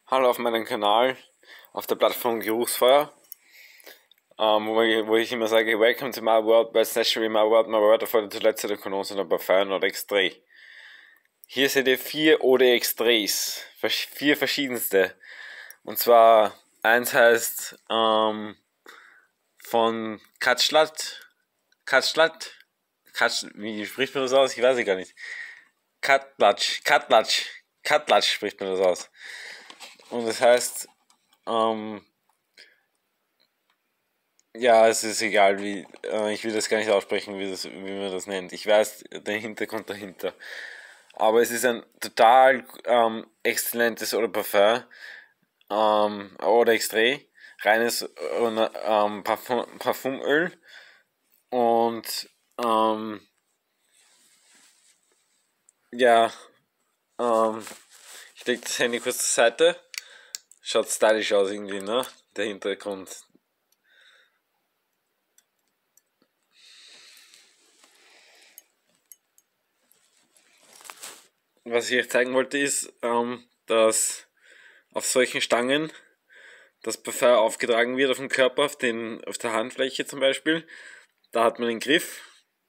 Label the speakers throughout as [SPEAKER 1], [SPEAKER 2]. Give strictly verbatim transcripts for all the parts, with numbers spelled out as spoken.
[SPEAKER 1] Hallo auf meinem Kanal, auf der Plattform Geruchsfeuer, ähm, wo, ich, wo ich immer sage, Welcome to my world, but it's naturally my world, my world of the zuletzt der Konos und Parfum oder Extrait. Hier seht ihr vier Eau de Extraits, vier verschiedenste. Und zwar, eins heißt ähm, von Katschlat, Katschlat, Katsch, wie spricht man das aus? Ich weiß es gar nicht. Katlatsch, Katlatsch, Katlatsch spricht man das aus. Und das heißt, ähm, ja, es ist egal, wie, äh, ich will das gar nicht aussprechen, wie, das, wie man das nennt. Ich weiß den Hintergrund dahinter. Aber es ist ein total ähm, exzellentes Eau de Parfum ähm, oder Extrait, reines äh, ähm, Parfum, Parfumöl. Und ähm, ja, ähm, ich lege das Handy kurz zur Seite. Schaut stylisch aus irgendwie, ne? Der Hintergrund. Was ich euch zeigen wollte ist, ähm, dass auf solchen Stangen das Parfum aufgetragen wird auf dem Körper, auf, den, auf der Handfläche zum Beispiel. Da hat man den Griff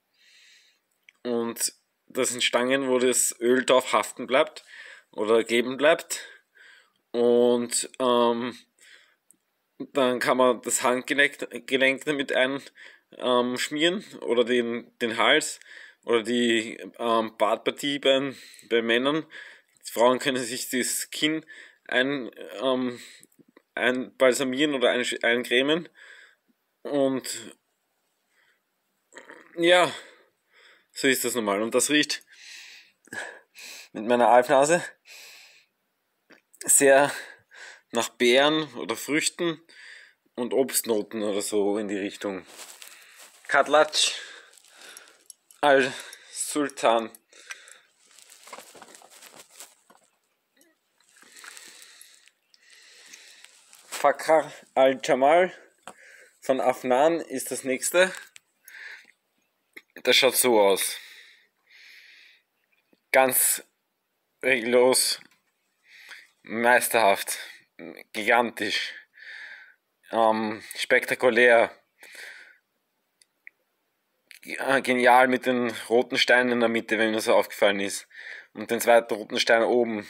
[SPEAKER 1] und das sind Stangen, wo das Öl drauf haften bleibt oder kleben bleibt. Und ähm, dann kann man das Handgelenk damit einschmieren ähm, oder den, den Hals oder die ähm, Bartpartie bei, bei Männern. Frauen können sich das Kinn ein, ähm, einbalsamieren oder ein, eincremen. Und ja, so ist das normal. Und das riecht mit meiner Alpnase sehr nach Beeren oder Früchten und Obstnoten oder so in die Richtung. Katlatsch al-Sultan. Fakhr al-Jamal von Afnan ist das nächste. Das schaut so aus. Ganz regellos, meisterhaft, gigantisch, ähm, spektakulär, genial mit den roten Steinen in der Mitte, wenn mir das so aufgefallen ist. Und den zweiten roten Stein oben.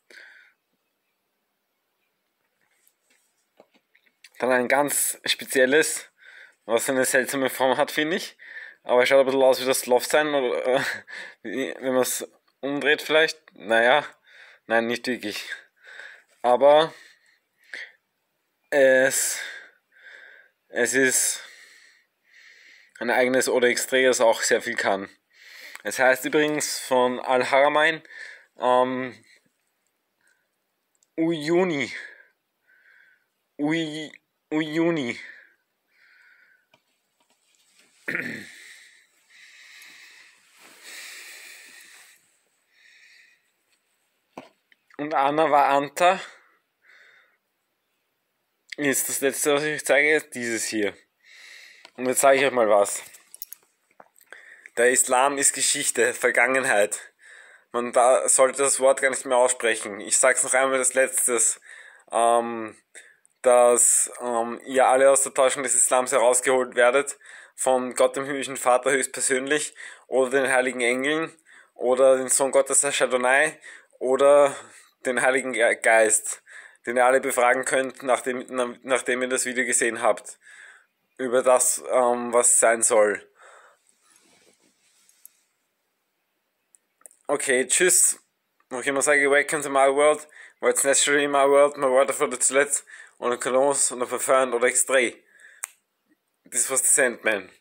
[SPEAKER 1] Dann ein ganz spezielles, was eine seltsame Form hat, finde ich. Aber es schaut ein bisschen aus wie das Loftsign, oder äh, wenn man es umdreht vielleicht. Naja, nein, nicht wirklich. Aber es, es ist ein eigenes Eau de Extrait, das auch sehr viel kann. Es heißt übrigens von Al-Haramain ähm, Uyuni. Uy, Uyuni. Und Anna war Anta. Ist das letzte, was ich euch zeige, ist dieses hier. Und jetzt sage ich euch mal was. Der Islam ist Geschichte, Vergangenheit. Man da sollte das Wort gar nicht mehr aussprechen. Ich sage es noch einmal als letztes, ähm, dass ähm, ihr alle aus der Täuschung des Islams herausgeholt werdet, von Gott dem himmlischen Vater höchstpersönlich oder den heiligen Engeln oder den Sohn Gottes Shaddai oder den Heiligen Geist, den ihr alle befragen könnt, nachdem, nachdem ihr das Video gesehen habt, über das, ähm, was sein soll. Okay, tschüss. Noch immer sage ich welcome to my world, where it's naturally my world, my world of the zuletzt, und Cologne und Parfum oder Extrait. This was the Sandman.